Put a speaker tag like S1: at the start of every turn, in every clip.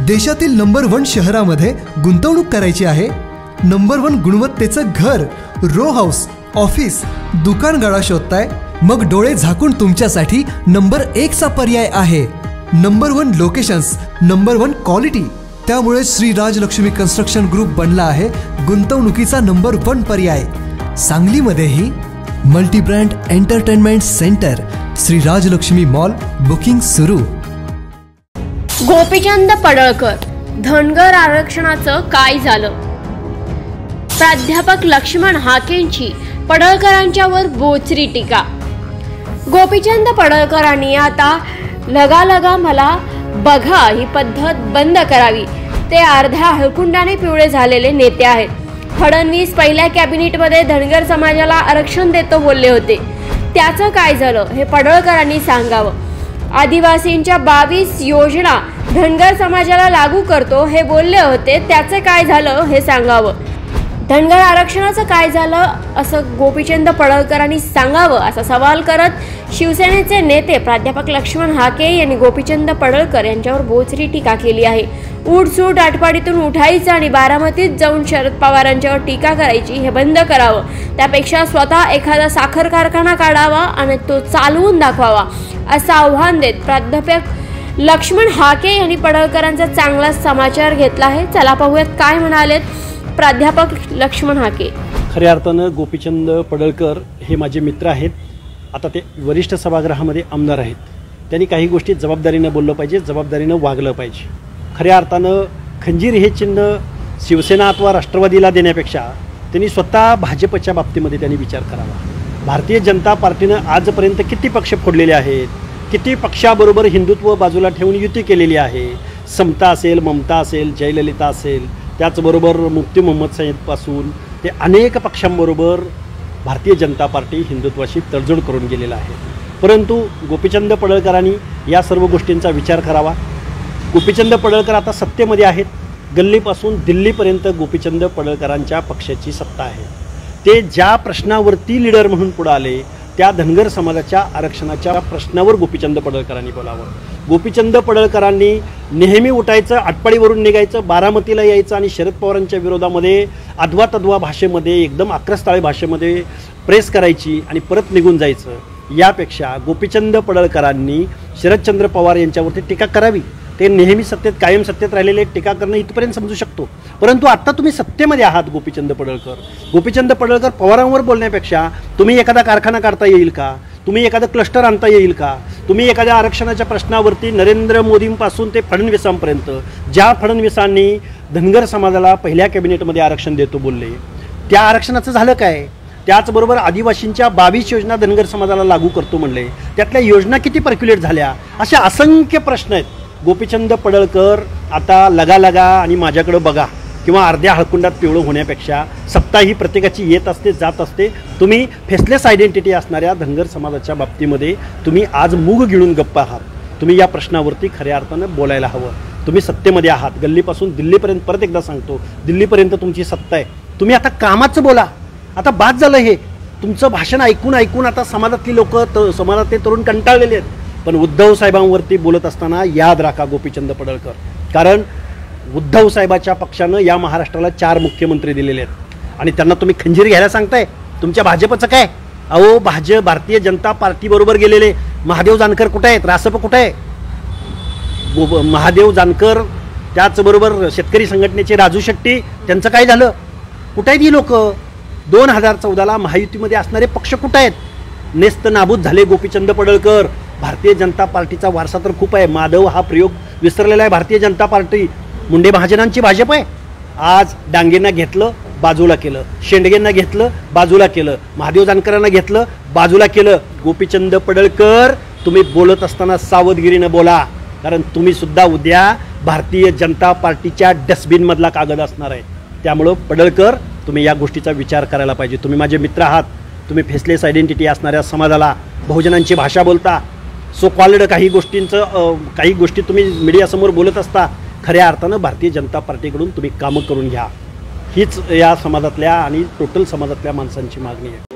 S1: देशातील नंबर 1 शहरामध्ये गुंतवणूक करायची आहे? नंबर 1 गुणवत्तेचं घर, रो हाऊस, ऑफिस, दुकान गाळा शोधताय? मग डोळे झाकून तुमच्यासाठी नंबर 1 चा पर्याय आहे. Number 1 locations, number 1 quality. त्यामुळे श्री राजलक्ष्मी कन्स्ट्रक्शन ग्रुप बनला आहे गुंतवणुकीचा नंबर 1 पर्याय. सांगलीमध्येही multi brand entertainment centre, Shri Rajlakshmi mall, booking सुरू.
S2: गोपीचंद पडळकर, धनगर आरक्षणाचं काय झालं? प्राध्यापक लक्ष्मण हाकेंची पडळकरांच्यावर बोचरी टीका. गोपीचंद पडळकरांनी आता लगा मला बघा ही पद्धत बंद करावी. ते अर्ध्या हळकुंडाने पिवळे झालेले नेते आहेत. फडणवीस पहिल्या कॅबिनेटमध्ये धनगर समाजाला आरक्षण देतो बोलले होते. त्याचं काय झालं हे पडळकरांनी सांगावं. आदिवासींच्या 22 योजना धनगर समाजाला लागू करतो हे बोलले होते. त्याचं काय झालं हे सांगावं. धनगर आरक्षणाचं काय झालं असं गोपीचंद पडळकरांनी सांगावं असा सवाल करत शिवसेनेचे नेते प्राध्यापक लक्ष्मण हाके यांनी गोपीचंद पडळकर यांच्यावर बोचरी टीका केली आहे. उठसूट आटपाडीतून उठायचं आणि बारामतीत जाऊन शरद पवारांच्यावर टीका करायची हे बंद करावं. त्यापेक्षा स्वतः एखादा साखर कारखाना काढावा आणि तो चालवून दाखवावा असं आव्हान देत प्राध्यापक लक्ष्मण हाके यांनी पडळकरांचा चांगला समाचार घेतला आहे. चला पाहूयात काय म्हणालेत प्राध्यापक लक्ष्मण हाके.
S3: खऱ्या अर्थानं गोपीचंद पडळकर हे माझे मित्र आहेत. आता ते वरिष्ठ सभागृहामध्ये आमदार आहेत. त्यांनी काही गोष्टी जबाबदारीनं बोललं पाहिजे, जबाबदारीनं वागलं पाहिजे. खऱ्या अर्थानं खंजीर हे चिन्ह शिवसेना अथवा राष्ट्रवादीला देण्यापेक्षा त्यांनी स्वतः भाजपच्या बाबतीमध्ये त्यांनी विचार करावा. भारतीय जनता पार्टीनं आजपर्यंत किती पक्ष फोडलेले आहेत, किती पक्षाबरोबर हिंदुत्व बाजूला ठेवून युती केलेली आहे. समता असेल, ममता असेल, जयललिता असेल, त्याचबरोबर मुफ्ती मोहम्मद सईदपासून ते अनेक पक्षांबरोबर भारतीय जनता पार्टी हिंदुत्वाशी तडजोड करून गेलेला आहे. परंतु गोपीचंद पडळकरांनी या सर्व गोष्टींचा विचार करावा. गोपीचंद पडळकर आता सत्तेमध्ये आहेत. गल्लीपासून दिल्लीपर्यंत गोपीचंद पडळकरांच्या पक्षाची सत्ता आहे. ते ज्या प्रश्नावरती लीडर म्हणून पुढे आले त्या धनगर समाजाच्या आरक्षणाच्या प्रश्नावर गोपीचंद पडळकरांनी बोलावं. गोपीचंद पडळकरांनी नेहमी उठायचं, आटपाडीवरून निघायचं, बारामतीला यायचं आणि शरद पवारांच्या विरोधामध्ये अद्वा तद्वा भाषेमध्ये, एकदम आक्रस्ताळे भाषेमध्ये प्रेस करायची आणि परत निघून जायचं. यापेक्षा गोपीचंद पडळकरांनी शरदचंद्र पवार यांच्यावरती टीका करावी. ते नेहमी सत्तेत, कायम सत्तेत राहिलेले, टीका करणं इथपर्यंत समजू शकतो. परंतु आत्ता तुम्ही सत्तेमध्ये आहात गोपीचंद पडळकर. गोपीचंद पडळकर पवारांवर बोलण्यापेक्षा तुम्ही एखादा कारखाना काढता येईल का? तुम्ही एखादं क्लस्टर आणता येईल का? तुम्ही एखाद्या आरक्षणाच्या प्रश्नावरती नरेंद्र मोदींपासून ते फडणवीसांपर्यंत ज्या फडणवीसांनी धनगर समाजाला पहिल्या कॅबिनेटमध्ये आरक्षण देतो बोलले, त्या आरक्षणाचं झालं काय? त्याचबरोबर आदिवासींच्या 22 योजना धनगर समाजाला लागू करतो म्हणले, त्यातल्या योजना किती पर्क्युलेट झाल्या? असे असंख्य प्रश्न आहेत. गोपीचंद पडळकर आता लगा आणि माझ्याकडे बघा किंवा अर्ध्या हळकुंडात पिवळं होण्यापेक्षा सत्ता ही प्रत्येकाची येत असते, जात असते. तुम्ही फेसलेस आयडेंटिटी असणाऱ्या धनगर समाजाच्या बाबतीमध्ये तुम्ही आज मूग गिळून गप्प आहात. तुम्ही या प्रश्नावरती खऱ्या अर्थानं बोलायला हवं. तुम्ही सत्तेमध्ये आहात. गल्लीपासून दिल्लीपर्यंत, परत एकदा सांगतो, दिल्लीपर्यंत तुमची सत्ता आहे. तुम्ही आता कामाचं बोला. आता बाद झालं हे तुमचं भाषण ऐकून आता समाजातली लोक, समाजातले तरुण कंटाळलेले आहेत. पण उद्धव साहेबांवरती बोलत असताना याद राखा गोपीचंद पडळकर, कारण उद्धव साहेबाच्या पक्षानं या महाराष्ट्राला 4 मुख्यमंत्री दिलेले आहेत आणि त्यांना तुम्ही खंजीर घ्यायला सांगताय. तुमच्या भाजपचं काय? अहो, भारतीय जनता पार्टीबरोबर गेलेले महादेव जानकर कुठे आहेत? रासप कुठे आहे? महादेव जानकर, त्याचबरोबर शेतकरी संघटनेचे राजू शेट्टी, त्यांचं काय झालं? कुठे आहेत ही लोक? 2014ला महायुतीमध्ये असणारे पक्ष कुठे आहेत? नेस्त नाबूद झाले गोपीचंद पडळकर. भारतीय जनता पार्टीचा वारसा तर खूप आहे. माधव हा प्रयोग विसरलेला आहे. भारतीय जनता पार्टी मुंडे महाजनांची भाजप आहे. आज डांगेंना घेतलं, बाजूला केलं, शेंडगेंना घेतलं, बाजूला केलं, महादेव जानकरांना घेतलं, बाजूला केलं. गोपीचंद पडळकर, तुम्ही बोलत असताना सावधगिरीनं बोला, कारण तुम्ही सुद्धा उद्या भारतीय जनता पार्टीच्या डस्टबिनमधला कागद असणार आहे. त्यामुळं पडळकर, तुम्ही या गोष्टीचा विचार करायला पाहिजे. तुम्ही माझे मित्र आहात. तुम्ही फेसलेस आयडेंटिटी असणाऱ्या समाजाला बहुजनांची भाषा बोलता, सो कॉल्ड काही गोष्टी तुम्ही मीडियासमोर बोलत असता. खऱ्या अर्थानं भारतीय जनता पार्टीकडून तुम्ही कामं करून घ्या. हीच या समाजातल्या आणि टोटल समाजातल्या माणसांची मागणी आहे.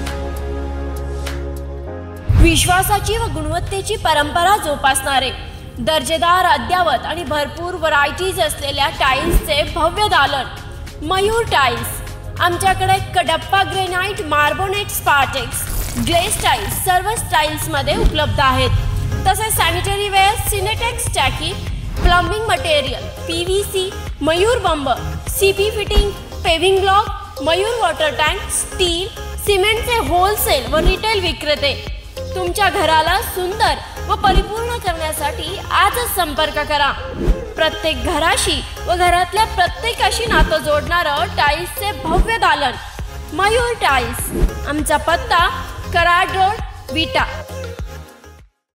S2: विश्वासाची व गुणवत्तेची परंपरा जोपासणारे दर्जेदार, अद्यावत आणि भरपूर व्हरायटीज असलेल्या टाईल्सचे भव्य दालन. मयूर टाईल्स. आमच्याकडे कडप्पा ग्रेनाइट, मार्बोनेट, स्पार्टेक्स, ग्लेस टाईल्स सर्व स्टाईल्समध्ये उपलब्ध आहेत. तसेच सॅनिटरी वेअर, सिनेटेक्स टाकी, प्लंबिंग मटेरियल, PVC, मयूर बंब, CP fitting, paving block, Mayur water tank, steel, सिमेंटचे होलसेल व रिटेल विक्रेते. तुमच्या घराला सुंदर व परिपूर्ण करण्यासाठी आजच संपर्क करा. प्रत्येक घराशी व घरातल्या प्रत्येकाशी नातं जोडणारं टाईल्सचे भव्य दालन. मयूर टाईल्स. आमचा पत्ता कराड रोड, विटा.